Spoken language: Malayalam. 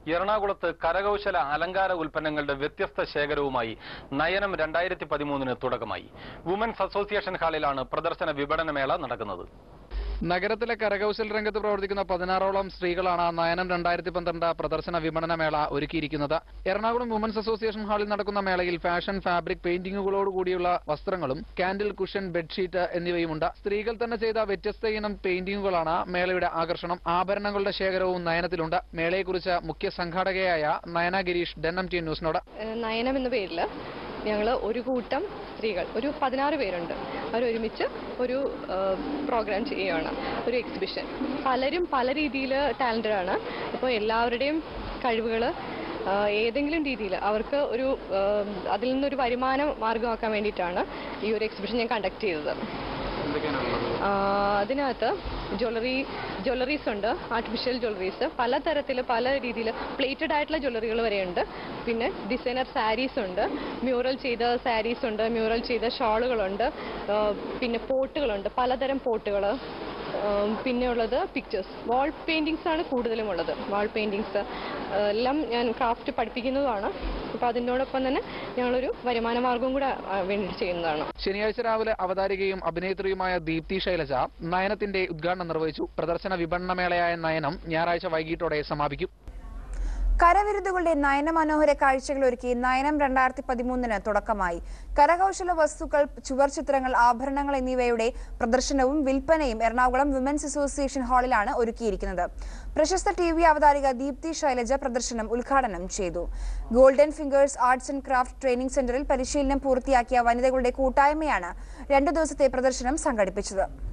എറണാകുളത്ത് കരകൗശല അലങ്കാര ഉൽപ്പന്നങ്ങളുടെ വ്യത്യസ്ത ശേഖരവുമായി നയനം 2013 തുടക്കമായി. വുമൻസ് അസോസിയേഷൻ ഹാളിലാണ് പ്രദർശന വിപണനമേള നടക്കുന്നത്. നഗരത്തിലെ കരകൗശല രംഗത്ത് പ്രവർത്തിക്കുന്ന 16ഓളം സ്ത്രീകളാണ് നയനം 2012 പ്രദർശന വിപണന മേള ഒരുക്കിയിരിക്കുന്നത്. എറണാകുളം വുമൻസ് അസോസിയേഷൻ ഹാളിൽ നടക്കുന്ന മേളയിൽ ഫാഷൻ, ഫാബ്രിക്, പെയിന്റിങ്ങുകളോടുകൂടിയുള്ള വസ്ത്രങ്ങളും കാൻഡിൽ, കുഷൻ, ബെഡ്ഷീറ്റ് എന്നിവയുമുണ്ട്. സ്ത്രീകൾ തന്നെ ചെയ്ത വ്യത്യസ്ത ഇനം പെയിന്റിങ്ങുകളാണ് മേളയുടെ ആകർഷണം. ആഭരണങ്ങളുടെ ശേഖരവും നയനത്തിലുണ്ട്. മേളയെക്കുറിച്ച് മുഖ്യ സംഘാടകയായ നയന ഗിരീഷ് NMT ന്യൂസിനോട്. നയനം എന്ന പേരിൽ ഞങ്ങൾ ഒരു കൂട്ടം സ്ത്രീകൾ, ഒരു 16 പേരുണ്ട്, അവരൊരുമിച്ച് ഒരു പ്രോഗ്രാം ചെയ്യുകയാണ്, ഒരു എക്സിബിഷൻ. പലരും പല രീതിയിൽ ടാലന്റഡ് ആണ്. അപ്പോൾ എല്ലാവരുടെയും കഴിവുകൾ ഏതെങ്കിലും രീതിയിൽ അവർക്ക് ഒരു അതിൽ നിന്നൊരു വരുമാന മാർഗമാക്കാൻ വേണ്ടിയിട്ടാണ് ഈ ഒരു എക്സിബിഷൻ ഞാൻ കണ്ടക്ട് ചെയ്തത്. അതിനകത്ത് ജ്വല്ലറീസ് ഉണ്ട്, ആർട്ടിഫിഷ്യൽ ജ്വല്ലറീസ്, പലതരത്തിൽ പല രീതിയിൽ പ്ലേറ്റഡ് ആയിട്ടുള്ള ജ്വല്ലറികൾ വരെയുണ്ട്. പിന്നെ ഡിസൈനർ സാരീസ് ഉണ്ട്, മ്യൂറൽ ചെയ്ത സാരീസ് ഉണ്ട്, മ്യൂറൽ ചെയ്ത ഷോളുകളുണ്ട്, പിന്നെ പോട്ടുകളുണ്ട്, പലതരം പോട്ടുകൾ. പിന്നെ ഉള്ളത് പിക്ചേഴ്സ്, വാൾ പെയിന്റിങ്സ് ആണ് കൂടുതലും ഉള്ളത്. വാൾ പെയിന്റിങ്സ് എല്ലാം ഞാൻ ക്രാഫ്റ്റ് പഠിപ്പിക്കുന്നതാണ്. അപ്പോൾ അതിനോടൊപ്പം തന്നെ ഞങ്ങളൊരു വരുമാന മാർഗവും കൂടെ വേണ്ടി ചെയ്യുന്നതാണ്. ശനിയാഴ്ച രാവിലെ അവതാരികയും അഭിനേത്രിയുമായ ദീപ്തി ശൈലജ നയനത്തിന്റെ ഉദ്ഘാടനം നിർവഹിച്ചു. പ്രദർശന വിപണനമേളയായ നയനം ഞായറാഴ്ച വൈകിട്ടോടെ സമാപിക്കും. കരവിരുതുകളുടെ നയന മനോഹര കാഴ്ചകൾ ഒരുക്കി നയനം 2013 തുടക്കമായി. കരകൗശല വസ്തുക്കൾ, ചുവർചിത്രങ്ങൾ, ആഭരണങ്ങൾ എന്നിവയുടെ പ്രദർശനവും വിൽപ്പനയും എറണാകുളം വിമൻസ് അസോസിയേഷൻ ഹാളിലാണ് ഒരുക്കിയിരിക്കുന്നത്. പ്രശസ്ത TV അവതാരിക ദീപ്തി ശൈലജ പ്രദർശനം ഉദ്ഘാടനം ചെയ്തു. Golden fingers arts and craft training സെന്ററിൽ പരിശീലനം പൂർത്തിയാക്കിയ വനിതകളുടെ കൂട്ടായ്മയാണ് 2 ദിവസത്തെ പ്രദർശനം സംഘടിപ്പിച്ചത്.